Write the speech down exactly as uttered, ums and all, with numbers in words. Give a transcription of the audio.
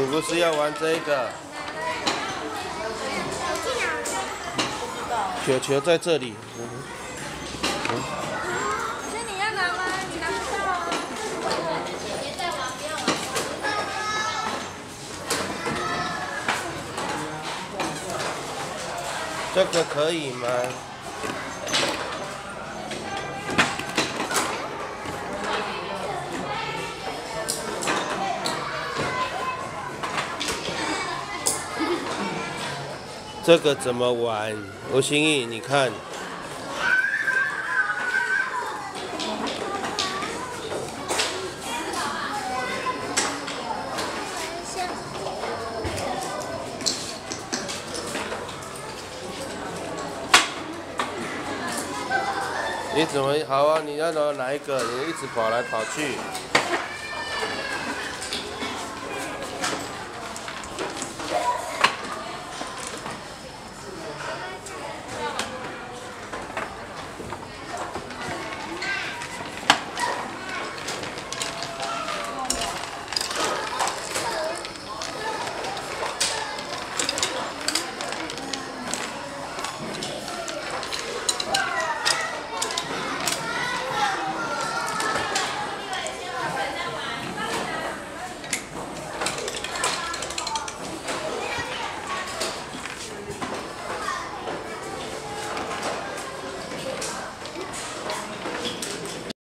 你不是要玩这个？球球在这里。嗯嗯、 所以你要拿吗？你拿不到啊。别再玩，不要玩。 这个可以吗？这个怎么玩？吴心怡，你看。你怎么好啊？你要拿哪一个？你一直跑来跑去。